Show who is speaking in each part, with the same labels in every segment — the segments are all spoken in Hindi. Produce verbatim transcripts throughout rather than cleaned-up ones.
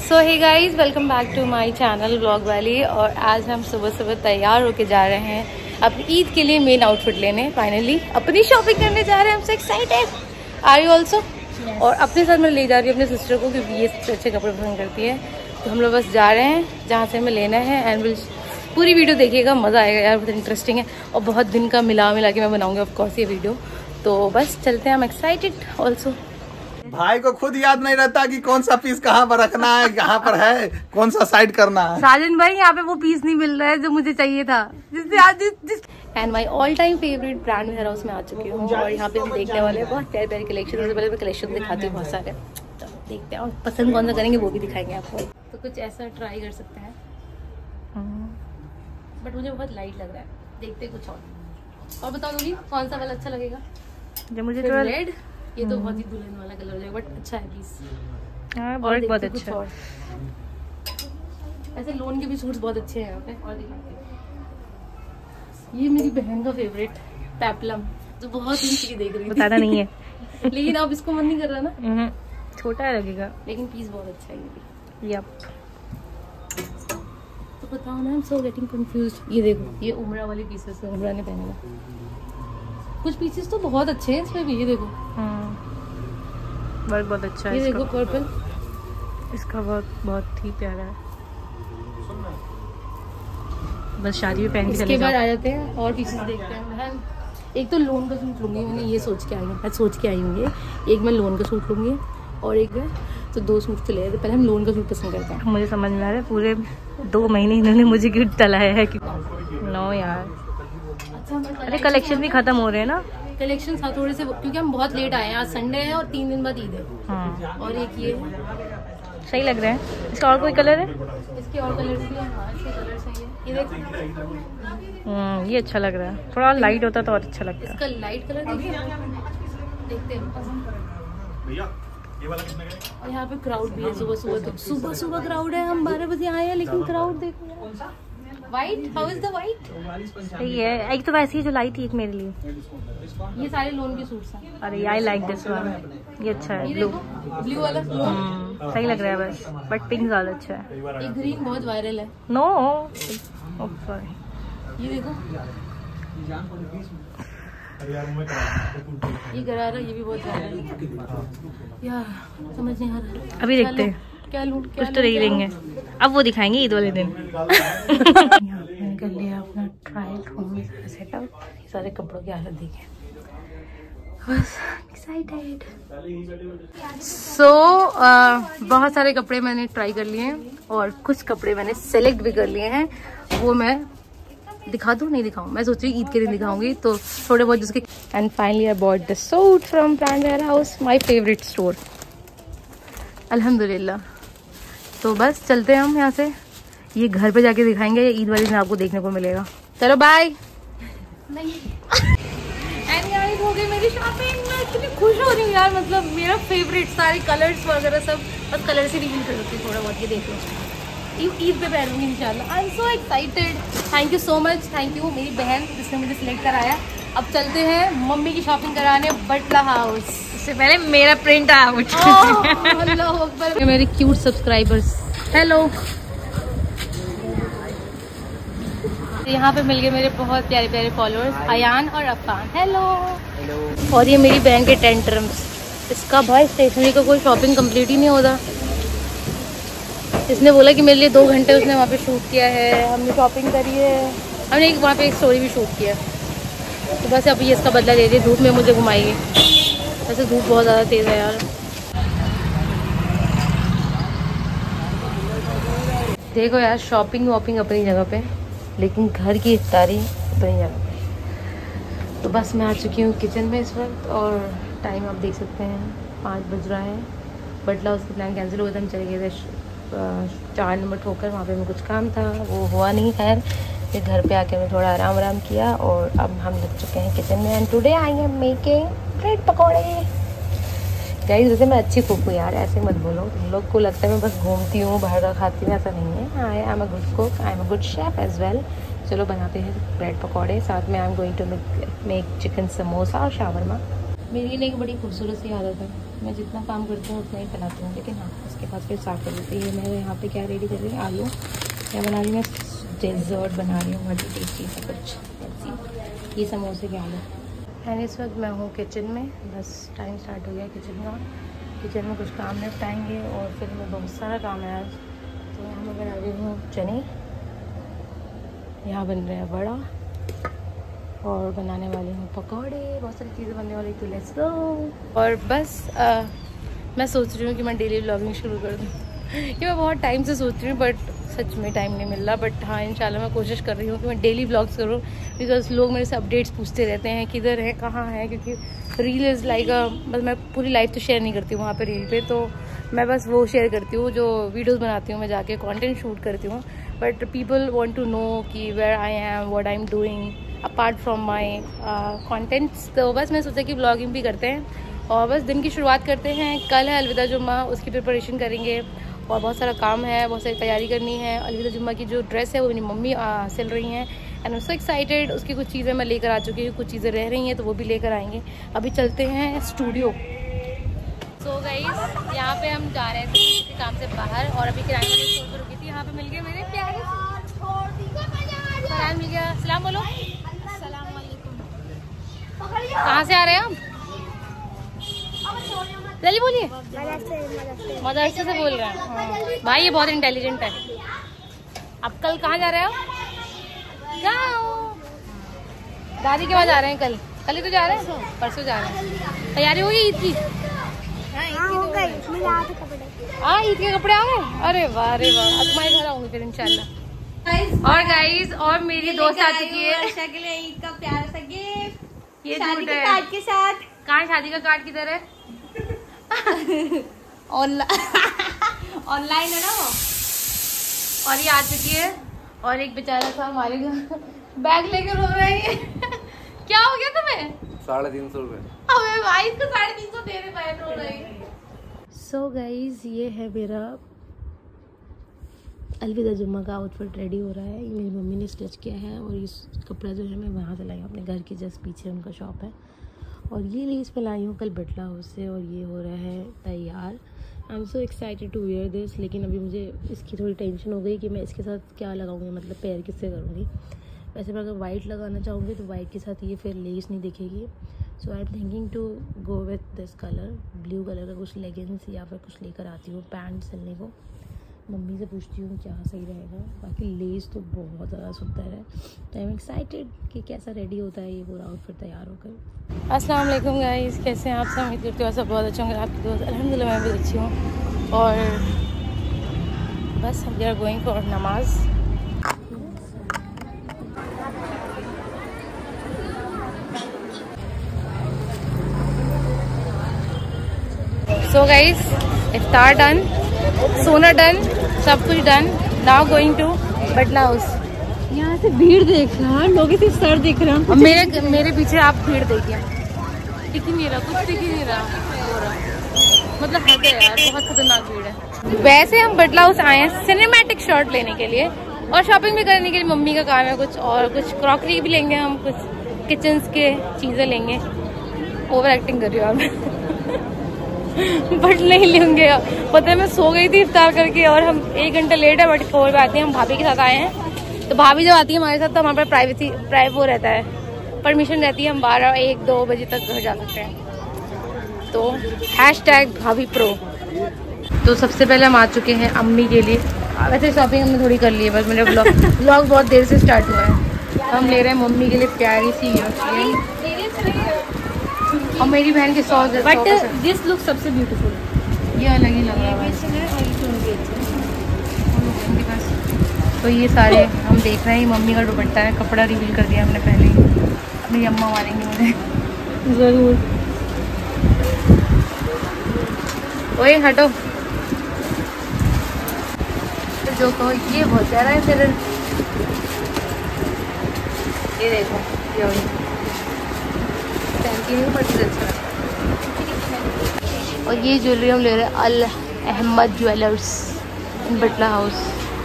Speaker 1: So hey guys, welcome back to my channel vlog वाली। और आज हम सुबह सुबह तैयार होके जा रहे हैं अपनी ईद के लिए मेन आउटफिट लेने। फाइनली अपनी शॉपिंग करने जा रहे हैं। हम so excited. Are you also? और अपने साथ मैं ले जा रही हूँ अपने सिस्टर को, क्योंकि ये सबसे अच्छे कपड़े पसंद करती है। तो हम लोग बस जा रहे हैं जहाँ से हमें लेना है। एंड विल पूरी वीडियो देखिएगा, मज़ा आएगा यार, बहुत इंटरेस्टिंग है। और बहुत दिन का मिला मिला के मैं बनाऊँगी ऑफकोर्स ये वीडियो। तो बस चलते हैं, हम एक्साइटेड ऑल्सो।
Speaker 2: भाई को खुद याद नहीं रहता कि कौन सा पीस कहाँ पर रखना है, कहाँ पर है, कौन सा साइड करना है।
Speaker 1: साजन भाई, यहाँ पे वो पीस नहीं मिल रहा है जो मुझे चाहिए था, जिससे आज जिस and my all time favourite brand Warehouse में आ चुकी हूँ। और यहाँ पे हम देखने वाले हैं बहुत प्यारे प्यारे कलेक्शन। उससे पहले मैं कलेक्शन दिखाती हूँ बहुत सारे। तो देखते हैं और पसंद कौन सा करेंगे वो भी दिखाएंगे आपको। तो कुछ ऐसा ट्राई कर सकते हैं, बट मुझे बहुत लाइट लग रहा है। देखते कुछ और और बताओ दूंगी कौन सा वाला अच्छा लगेगा। जो मुझे थोड़ा रेड, ये तो बहुत ही दुल्हन वाला कलर हो जाएगा, बट अच्छा है पीस। हाँ, बहुत बहुत अच्छा है। ऐसे लोन के भी सूट्स बहुत अच्छे हैं यहाँ पे। और दिखाते हैं, ये मेरी बहन का फेवरेट पेप्लम, जो बहुत दिन से देख रही थी। बताना नहीं है लेकिन अब इसको मन नहीं कर रहा ना, छोटा लगेगा, लेकिन पीस बहुत अच्छा है ये भी। यप। तो बताओ ना, I am so getting confused. ये देखो, ये उमरा वाले पीसेस है, उमरा ने पहनेगा। कुछ पीसेस तो बहुत अच्छे हैं इसमें भी। ये देखो, वर्क बहुत अच्छा है। ये देखो पर्पल, इसका वर्क बहुत ही प्यारा है। बस शादी में पहन के चले जाओ। आ जाते हैं और पीसेस देखते हैं। एक तो लोन का सूट लूंगी, मैंने ये सोच के आई हूँ, सोच के आई हूँ। एक मैं लोन का सूट लूंगी और एक है, तो दो सूट तो ले। पहले हम लोन का सूट पसंद करते हैं। मुझे समझ में आ रहा है, पूरे दो महीने इन्होंने मुझे क्यों टलाया है कि नो यार। अरे कलेक्शन भी खत्म हो रहे हैं ना। कलेक्शन था थोड़े से, क्योंकि हम बहुत लेट आए हैं। आज संडे है और तीन दिन बाद ईद है। हाँ। और एक ये सही लग रहा है। इसका और कोई कलर है? इसके और कलर भी है। हाँ, इसके कलर सही है। ये देखो, हम्म ये अच्छा लग रहा है। थोड़ा लाइट होता तो और अच्छा लगता है। इसका लाइट कलर देखिए, देखते हैं। और यहाँ पे क्राउड भी है सुबह सुबह। तो सुबह सुबह क्राउड है। हम बारह बजे आए हैं, लेकिन क्राउड देखो। White, how is the white? सही है। एक तो वैसी है जो लाइट थी, एक मेरे लिए। ये सारे लोन के सूट्स हैं। अरे आई लाइक दिस वन, ये अच्छा है। ब्लू ब्लू वाला सही लग रहा है बस, बट पिंक ज्यादा अच्छा है। ये ग्रीन बहुत वायरल है। नो सॉरी, ये देखो, ये गरारा, ये भी बहुत वायरल है यार। समझ नहीं आ रहा, अभी देखते हैं क्या लूं। कुछ तो नहीं लेंगे, अब वो दिखाएंगे ईद वाले दिन। मैंने कर लिया अपना ट्रायल रूम सेटअप। सारे कपड़ों की हालत देखे, बस एक्साइटेड। सो बहुत सारे कपड़े मैंने ट्राई कर लिए हैं और कुछ कपड़े मैंने सेलेक्ट भी कर लिए हैं। वो मैं दिखा दूँ नहीं दिखाऊँ, मैं सोच रही ईद के दिन दिखाऊंगी। तो थोड़े बहुत जिसके। And finally I bought the suit from brand Warehouse, my favourite store, अल्हम्दुलिल्लाह। तो बस चलते हैं हम यहाँ से। ये घर पे जाके दिखाएंगे, ये ईद वाले दिन आपको देखने को मिलेगा। चलो बाय। नहीं एंड गाइस, हो गई मेरी शॉपिंग। मैं इतनी खुश हो रही हूँ यार, मतलब मेरा फेवरेट सारे कलर्स वगैरह सब। बस कलर से रिवील कर सकती हूँ थोड़ा बहुत, ये देख लो। ईद पे पहनूंगी इंशाल्लाह। I am so excited. Thank you so much, thank you मेरी बहन जिसने मुझे सिलेक्ट कराया। अब चलते हैं मम्मी की शॉपिंग कराने बटला हाउस। इससे पहले मेरा प्रिंट आउट। अल्लाह अकबर। मेरे क्यूट सब्सक्राइबर्स, हेलो। यहाँ पे मिल गए मेरे बहुत प्यारे प्यारे फॉलोअर्स, अयान और अफान। हेलो। और ये मेरी बहन के टेंट्रम्स। इसका भाई स्टेशनरी का कोई शॉपिंग कंप्लीट ही नहीं होता। इसने बोला कि मेरे लिए दो घंटे उसने वहाँ पे शूट किया है। हमने शॉपिंग करी है, हमने एक वहाँ पे एक स्टोरी भी शूट किया। तो बस अभी इसका बदला ले रही, धूप में मुझे घुमाएगी। वैसे धूप बहुत ज़्यादा तेज़ है यार। देखो यार, शॉपिंग वॉपिंग अपनी जगह पे, लेकिन घर की इफ्तारी अपनी जगह पे। तो बस मैं आ चुकी हूँ किचन में इस वक्त। और टाइम आप देख सकते हैं, पाँच बज रहा है। बटला उसका प्लान कैंसिल हो गया था। हम चले गए थे चार नंबर ठोकर, वहाँ पे मैं कुछ काम था, वो हुआ नहीं। खैर फिर घर पे आके मैं थोड़ा आराम आराम किया और अब हम लग चुके हैं किचन में। And today I am making bread पकौड़े। गाइस वैसे मैं अच्छी कुक हूँ यार, ऐसे मत बोलो। तुम लोग को लगता है मैं बस घूमती हूँ, बाहर का खाती हूँ, ऐसा नहीं है। I am a good cook, I am a good chef as well. चलो बनाते हैं ब्रेड पकौड़े, साथ में I am going to make chicken samosa और शावरमा। मेरी ने एक बड़ी खूबसूरत सी आदत है, मैं जितना काम करती हूँ उतना ही फैलाती हूँ, लेकिन हाँ उसके बाद फिर साफ कर देती हूँ। मैं यहाँ पे क्या रेडी कर रही हूँ, आलू क्या बना रही हूँ, मैं डेजर्ट बना रही हूँ, बहुत ही टेस्टी सा कुछ, ये समोसे के आलू। एंड इस वक्त मैं हूँ किचन में, बस टाइम स्टार्ट हो गया किचन का। किचन में कुछ काम निपटाएंगे और फिर मैं बहुत सारा काम है आज। तो यहाँ मैं बना रही हूँ चने, यहाँ बन रहा है बड़ा, और बनाने वाली हूँ पकौड़े, बहुत सारी चीज़ें बनने वाली, तो लेट्स गो। और बस आ, मैं सोच रही हूँ कि मैं डेली व्लॉगिंग शुरू कर दूँ कि मैं बहुत टाइम से सोच रही हूँ, बट सच में टाइम नहीं मिल रहा। बट हाँ इंशाल्लाह मैं कोशिश कर रही हूँ कि मैं डेली व्लॉग्स करूँ, बिकॉज लोग मेरे से अपडेट्स पूछते रहते हैं किधर है, कहाँ है, क्योंकि रील इज़ लाइक अ, बस मैं पूरी लाइफ तो शेयर नहीं करती हूँ वहाँ पे रील पे, तो मैं बस वो शेयर करती हूँ जो वीडियोज़ बनाती हूँ, मैं जाके कॉन्टेंट शूट करती हूँ। But people want to know कि where I am, what I am doing apart from my contents. तो बस मैं सोचा कि व्लॉगिंग भी करते हैं और बस दिन की शुरुआत करते हैं। कल है अलविदा जुम्मा, उसकी प्रिपरेशन करेंगे और बहुत सारा काम है, बहुत सारी तैयारी करनी है। अलविदा जुम्मा की जो ड्रेस है वो मेरी मम्मी आ, सिल रही हैं and I am so excited. उसकी कुछ चीज़ें मैं लेकर आ चुकी हूँ, कुछ चीज़ें रह रही हैं तो वो भी लेकर आएंगे। अभी चलते हैं स्टूडियो। सो गाइस यहाँ पे हम जा रहे थे किसी काम से बाहर और अभी किराने वाले स्टोर पर रुकी थी, यहाँ पे मिल गए मेरे प्यारे फरहान, मिल गया। सलाम बोलो। अस्सलाम वालेकुम। कहाँ से आ रहे हैं आप? जल्दी बोलिए। मदरसे से बोल रहे हैं भाई, ये बहुत इंटेलिजेंट है। अब कल कहाँ जा रहे हो? गाँव। दादी के पास जा रहे हैं कल। कल ही तो जा रहे हैं, परसों जा रहे हैं। तैयारी हो गई ईद की? हाँ ईद के कपड़े आ गए। अरे वाह अरे वाह, अब तुम्हारे घर आऊंगी फिर इंशाल्लाह। और गाइस और मेरी दोस्त आ चुकी है
Speaker 3: वर्षा के लिए ईद का प्यारा सा गिफ्ट,
Speaker 1: ये
Speaker 3: शादी
Speaker 1: झूठ
Speaker 3: के
Speaker 1: है।
Speaker 3: कार्ड के साथ।
Speaker 1: कहाँ शादी का कार्ड किधर है?
Speaker 3: ऑनलाइन है ना वो।
Speaker 1: और ये आ चुकी है और एक बेचारा था हमारे घर बैग लेकर रो रही है। क्या हो गया तुम्हें?
Speaker 2: साढ़े तीन सौ रुपए।
Speaker 1: अबे भाई इसको साढ़े तीन सौ दे रहे रो रही। सो गाइज ये है मेरा अलविदा जुम्मा का आउटफिट रेडी हो रहा है। ये मेरी मम्मी ने स्टिच किया है और ये कपड़ा जो है मैं वहाँ से लाई हूँ, अपने घर के जस्ट पीछे उनका शॉप है। और ये लेस पे लाई हूँ कल बटला हाउस से और ये हो रहा है तैयार। I am so excited to wear this, लेकिन अभी मुझे इसकी थोड़ी टेंशन हो गई कि मैं इसके साथ क्या लगाऊंगी, मतलब पेयर किससे करूँगी। वैसे मैं अगर वाइट लगाना चाहूँगी तो वाइट के साथ ये फिर लेस नहीं दिखेगी। So I am thinking to go with this colour, blue colour का कुछ लेगिंग्स या फिर कुछ लेकर आती हूँ पैंट सिलने को। मम्मी से पूछती हूँ क्या सही रहेगा। बाकी लेस तो बहुत ज़्यादा सुंदर है, तो आई एम एक्साइटेड कि कैसा रेडी होता है ये पूरा आउटफिट तैयार होकर। अस्सलाम वालेकुम गाइस, कैसे हैं आप सब? उम्मीद करती हूँ सब बहुत अच्छे होंगे। आपकी दोस्त अल्हम्दुलिल्लाह मैं भी अच्छी हूँ। और बस हम we are going for namaz. So guys iftar done, सोना डन, सब कुछ done. Now going to Batla House.
Speaker 3: यहाँ से भीड़ देख रहा है, लोग सिर्फ सर देख रहे हैं।
Speaker 1: मेरे मेरे पीछे आप भीड़ देखिए, दिख ही नहीं रहा, कुछ दिख ही नहीं रहा हो रहा, मतलब हद है यार, बहुत खतरनाक भीड़ है। वैसे हम बटला हाउस आए हैं सिनेमैटिक शॉट लेने के लिए और शॉपिंग भी करने के लिए। मम्मी का काम है कुछ और, कुछ क्रॉकरी भी लेंगे हम, कुछ किचन के चीज़ें लेंगे। ओवर एक्टिंग कर रही हूँ आप बट नहीं लेंगे। पता है मैं सो गई थी इफ्तार करके और हम एक घंटा लेट है, बट कोई बात नहीं। हम भाभी के साथ आए हैं, तो भाभी जब आती है हमारे साथ तो हमारे पास प्राइवेसी प्राइव वो रहता है, परमिशन रहती है, हम बारह एक दो बजे तक घर जा सकते हैं। तो हैश टैग भाभी प्रो। तो सबसे पहले हम आ चुके हैं अम्मी के लिए। वैसे शॉपिंग हमने थोड़ी कर ली है, बस मेरा ब्लॉग ब्लॉग बहुत देर से स्टार्ट हुआ है। हम ले रहे हैं मम्मी के लिए प्यारी सी ईयररिंग और मेरी बहन के सौ
Speaker 3: बट दिस लुक सबसे ब्यूटीफुल।
Speaker 1: ये अलग ही लग रहा है। तो ये सारे हम देख रहे हैं, मम्मी का दुपट्टा है, कपड़ा रिवील कर दिया हमने पहले ही। मेरी अम्मा मारेंगी मुझे
Speaker 3: जरूर।
Speaker 1: ओए हटो, तो जो कहो ये बहुत प्यारा है। फिर ये देखो ये नहीं पड़ती अच्छा। और ये ज्वेलरी हम ले रहे हैं अल अहमद ज्वेलर्स इन बटला हाउस।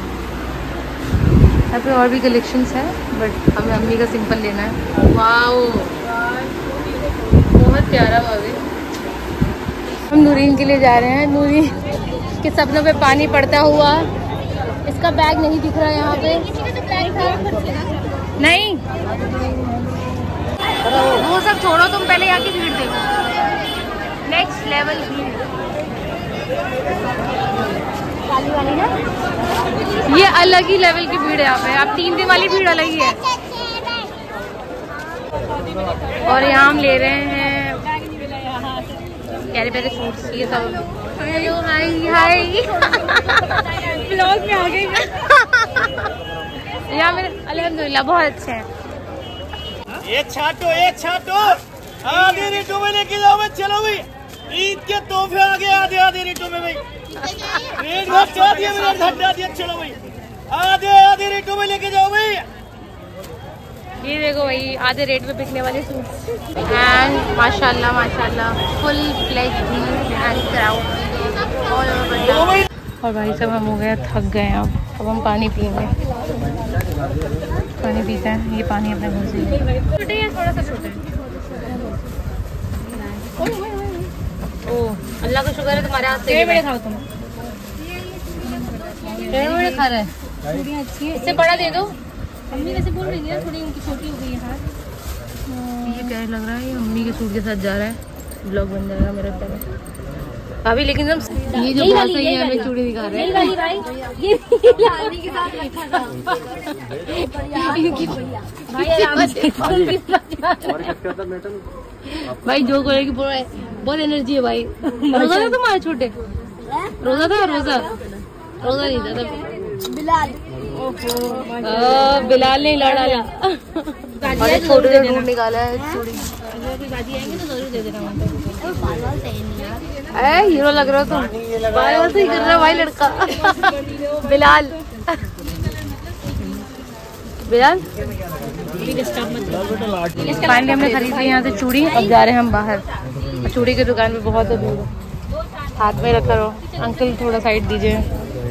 Speaker 1: यहाँ पे और भी कलेक्शंस है, बट हमें अम्मी का सिंपल लेना है। वाओ बहुत प्यारा भाभी। हम नूरीन के लिए जा रहे हैं। नूरीन के सपनों पे पानी पड़ता हुआ। इसका बैग नहीं दिख रहा है यहाँ पे। नहीं वो सब छोड़ो, तुम पहले यहाँ की भीड़ देखो। नेक्स्ट लेवल भीड़ वाली ना, ये अलग ही लेवल की भीड़ है यहाँ पे। अब तीन दिन वाली भीड़ अलग ही है। और यहाँ हम ले रहे हैं प्यारे प्यारे सूट्स, ये सब। हेलो हाय हाय ब्लॉग में आ गई मैं। यहाँ मेरे अल्हम्दुलिल्लाह बहुत अच्छे हैं।
Speaker 4: एक छाटो एक छाटो आधे रेटों में लेके जाओ भाई। चलो भाई ईद के तोहफे आ गए आधे आधे रेटों में भाई। रेट घटा दिया मेरा घटा दिया। चलो भाई आधे आधे रेटों में लेके जाओ भाई।
Speaker 1: ये देखो भाई आधे रेट में बिकने वाले सूट। एंड माशाल्लाह माशाल्लाह फुल फ्लेज एंड क्राउड। और भाई सब हम हो गए थक गए हैं। अब अब हम पानी पिएंगे। पानी पीते हैं। ये पानी अपने घर से छोटे हैं, थोड़ा सा छोटे हैं। ओह अल्लाह का शुक्र है तुम्हारे हाथ से बड़े खाओ तुम। बड़े खा रहे हैं। इससे बड़ा दे दो। मम्मी वैसे बोल रही है थोड़ी उनकी छोटी हो गई है हाथ। ये क्या लग रहा है, ये मम्मी के सूट के साथ जा रहा है। ब्लॉग बन जाएगा मेरा पहले अभी। लेकिन हम ये जो बहुत सही है, हमें चूड़ी दिखा रहे हैं। भाई जो करेगी बहुत एनर्जी है भाई। रोजा था तुम्हारे छोटे? रोजा था? रोजा रोजा नहीं था। बिलाल बिलाल ने लड़ा लिया। छोटे ढूंढ निकाला है चूड़ी। तो जरूर दे देना। ए हीरो लग रहा हो तुम। बाल से ही कर रहा भाई लड़का। बिलाल बिलाल फाइनली हमने खरीद ली यहाँ से चूड़ी। अब जा रहे हैं हम बाहर। चूड़ी की दुकान पे बहुत भीड़ है। हाथ में रख करो अंकल, थोड़ा साइड दीजिए।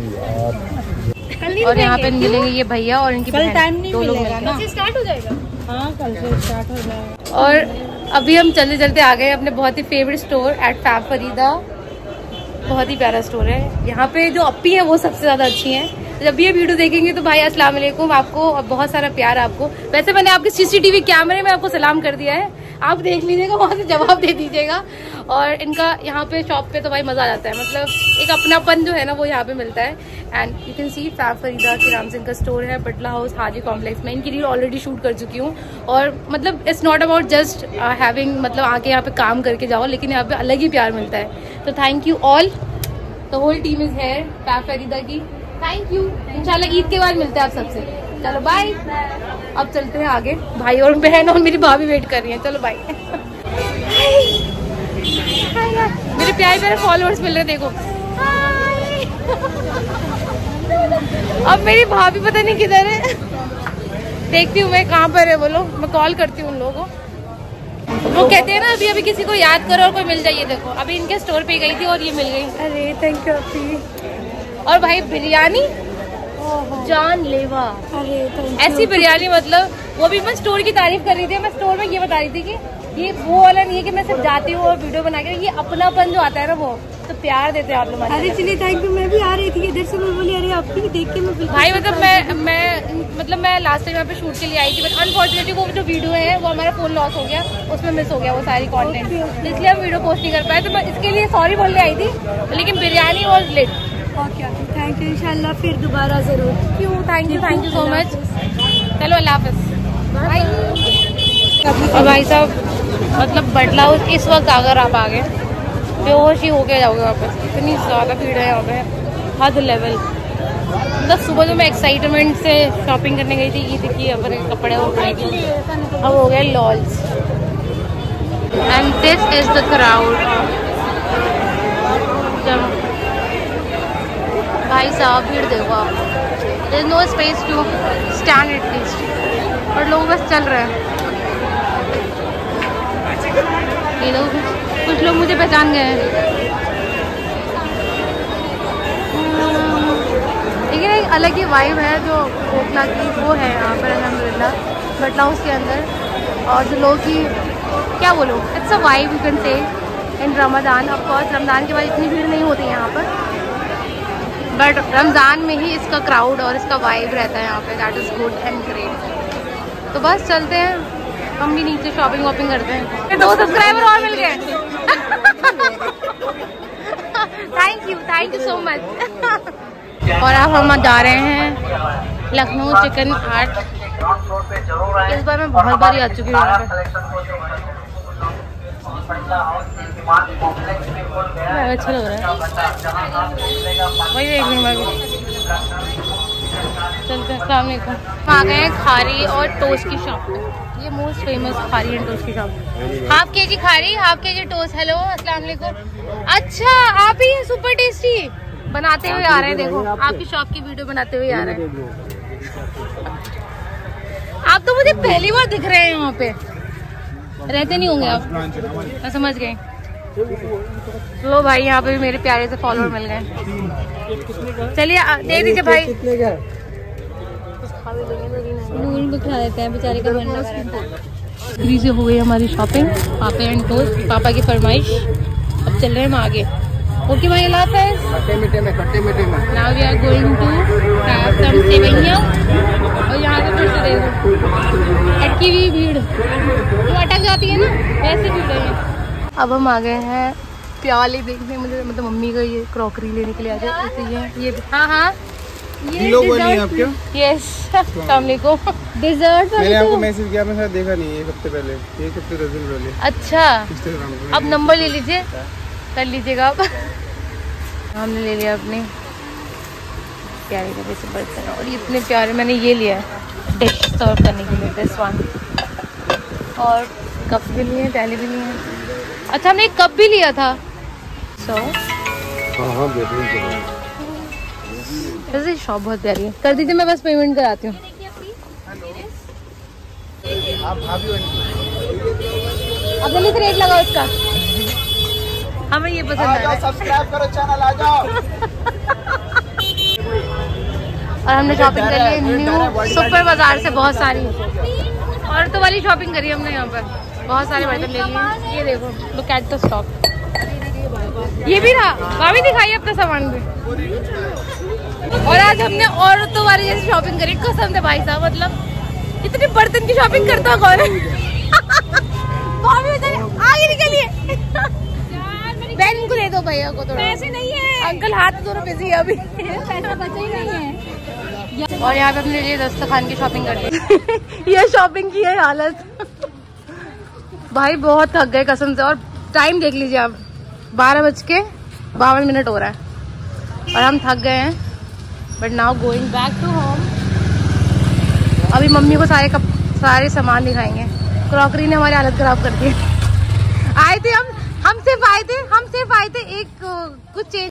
Speaker 1: और यहाँ पे मिलेंगे ये भैया और इनकी बहन, दो लोग मिलेंगे। स्टार्ट हो जाएगा। हाँ कल से स्टार्ट हो जाएगा। और अभी हम चलते चलते आ गए अपने बहुत ही favourite store at Fab Farida. बहुत ही प्यारा स्टोर है। यहाँ पे जो अप्पी है वो सबसे ज्यादा अच्छी हैं। जब भी ये वीडियो देखेंगे तो भाई अस्सलाम वालेकुम, आपको बहुत सारा प्यार आपको। वैसे मैंने आपके सीसीटीवी कैमरे में आपको सलाम कर दिया है, आप देख लीजिएगा, वहाँ से जवाब दे दीजिएगा। और इनका यहाँ पे शॉप पे तो भाई मजा आ जाता है। मतलब एक अपनापन जो है ना वो यहाँ पे मिलता है। And you can see Fab Farida के नाम से इनका स्टोर है, बटला हाउस हाजी कॉम्प्लेक्स में। इनकी रील ऑलरेडी शूट कर चुकी हूँ। और मतलब it's not about just having, मतलब आके यहाँ पे काम करके जाओ, लेकिन यहाँ पे अलग ही प्यार मिलता है। तो thank you all, the whole team is here Fab Farida की। Thank you. इंशाल्लाह ईद के बाद मिलते हैं आप सबसे। चलो बाय। अब चलते हैं आगे। भाई और बहन और मेरी भाभी वेट कर रही हैं। चलो बाय। मेरे प्यारे प्यारे फॉलोअर्स मिल रहे देखो। अब मेरी भाभी पता नहीं किधर है। देखती हूँ मैं कहाँ पर है। बोलो मैं कॉल करती हूँ उन लोगों को। वो कहते हैं ना अभी अभी किसी को याद करो और कोई मिल जाइए। देखो अभी इनके स्टोर पे गई थी और ये मिल गई। अरे थैंक यू अप्पी। और भाई बिरयानी जान लेवा। ऐसी बिरयानी, मतलब वो भी मैं स्टोर की तारीफ कर रही थी। मैं स्टोर में ये बता रही थी कि ये वो वाला नहीं है कि मैं सिर्फ जाती हूँ और वीडियो बना के, ये अपनापन जो आता है ना वो तो प्यार देते हैं आप लोग।
Speaker 3: अरे चलिए थैंक यू। मैं भी आ रही थी इधर से, मैं बोली अरे आपकी देख के मैं
Speaker 1: भाई मतलब मैं मैं मतलब मैं लास्ट टाइम यहाँ पे शूट के लिए आई थी, बट अनफॉर्चुनेटली वो जो वीडियो है वो हमारा फोन लॉस हो गया, उसमें मिस हो गया वो सारी कंटेंट, इसलिए हम वीडियो पोस्ट नहीं कर पाए। तो मैं इसके लिए सॉरी बोलने आई थी, लेकिन biryani was lit.
Speaker 3: Thank you. इंशाल्लाह फिर दोबारा जरूर।
Speaker 1: क्यों thank you thank you so much. चलो अल्लाह हाफिज़ बाय। और भाई साहब मतलब बटला हाउस इस वक्त अगर आप आ गए बेहोश ही होके जाओगे वापस। इतनी ज़्यादा भीड़ है यहाँ पे, हद लेवल। मतलब सुबह जो मैं एक्साइटमेंट से शॉपिंग करने गई थी ईद की अपने कपड़े वपड़े की, अब हो गए लॉल्स। And this is the crowd. भाई साहब भीड़ देखो आप, there is no space to stand at least, और लोग बस चल रहे हैं। ये लोग कुछ लोग मुझे पहचान गए हैं, लेकिन एक अलग ही वाइब है जो कोटला की वो है यहाँ पर अल्हम्दुलिल्लाह बटला हाउस के अंदर। और जो लोग की क्या बोलो, it's a vibe you can say. In Ramzan. Of course Ramzan के बाद इतनी भीड़ नहीं होती है यहाँ पर, बट रमज़ान में ही इसका क्राउड और इसका वाइब रहता है यहाँ पे। That is good and great. तो बस चलते हैं, हम भी नीचे शॉपिंग वॉपिंग करते हैं। दो सब्सक्राइबर और मिल गए। Thank you thank you so much. और अब हम जा रहे हैं लखनऊ चिकन हाट। इस बार मैं बहुत बार आ चुकी हूँ यहाँ पे। अच्छा लग रहा है, वही देख रही हूँ। चलते हैं। अस्सलाम वालेकुम। हम आ गए हैं खारी और टोस्ट की शॉप पे। ये most famous khari and toast की शॉप। हाफ के जी खारी, हाफ के जी टोस्ट। हेलो अस्सलाम वालेकुम। अच्छा आप ही हैं, सुपर टेस्टी बनाते हुए आ रहे हैं। देखो आपकी शॉप की वीडियो बनाते हुए आ रहे हैं। आप तो मुझे पहली बार दिख रहे हैं यहाँ पे, रहते नहीं होंगे आप, मैं समझ गई। लो भाई यहाँ पे भी मेरे प्यारे से फॉलोअर मिल गए। चलिए दे दीजिए भाई।
Speaker 3: नून को खिला देते हैं, बेचारे का बनना।
Speaker 1: फ्री से हो गई हमारी शॉपिंग। पापा एंड टोस्ट, पापा की फरमाइश। अब चल रहे हैं हम आगे। ओके भाई, अल्लाह हाफ़िज़।
Speaker 2: खट्टे मीठे में खट्टे मीठे में
Speaker 1: now we are going to have some seviyan. और यहाँ से फिर से देखो अटकी हुई भीड़, जो अटक जाती है ना वैसे भीड़ है। अब हम आ गए हैं प्याले देखने, मुझे मतलब मम्मी का ये क्रॉकरी लेने के लिए आ जाए। तो ये ये हाँ हाँ
Speaker 2: किलो बोलिए आप क्या?
Speaker 1: यस अस्सलाम वालेकुम।
Speaker 3: डिजर्ट
Speaker 2: मैंने आपको मैसेज किया, मैं शायद देखा नहीं एक हफ्ते पहले, एक हफ्ते दस दिन पहले।
Speaker 1: अच्छा
Speaker 2: इंस्टाग्राम पे
Speaker 1: अब नंबर ले लीजिए, कर लीजिएगा आप। हमने ले लिया अपने प्यारे प्यारे से बर्तन, और ये इतने प्यारे। मैंने ये लिया है डिश सर्व करने के लिए, दिस वन। और कप भी लिए, टैली भी लिए। अच्छा हमने एक कप भी लिया था। सो वैसे शॉप बहुत प्यारी है। कर दीजिए, मैं बस पेमेंट कराती हूँ। अब जल्दी से रेट लगाओ इसका, हमें ये पसंद है।
Speaker 2: सब्सक्राइब करो चैनल, आ जाओ।
Speaker 1: और हमने शॉपिंग कर ली न्यू सुपर बाजार से, बहुत सारी औरतों वाली शॉपिंग करी हमने। यहाँ पर बहुत सारे बर्तन ले लिए। ये देखो, लुक एट द स्टॉक। ये भी रहा, भाभी दिखाइए अपना सामान भी। और आज हमने औरतों वाली जैसी शॉपिंग करी, कसम से भाई साहब। मतलब इतने बर्तन की शॉपिंग करता कौन है। भाभी आगे निकलिए। बहन को दे दो, भैया को थोड़ा। पैसे नहीं है अंकल, हाथ दोनों बिजी है अभी, पैसा बचा ही नहीं है। और यहाँ पे अपने लिए दस्तरखान की शॉपिंग कर ली। ये शॉपिंग की है हालत। भाई बहुत थक गए कसम से। और टाइम देख लीजिए आप, बारह बज के बावन मिनट हो रहा है और हम थक गए हैं। But now going back to home. अभी मम्मी को सारे कप सारे सामान दिखाएंगे। क्रॉकरी ने हमारी हालत खराब कर दी। आए थे हम हम सिर्फ आए थे हम सिर्फ आए थे एक कुछ चेंज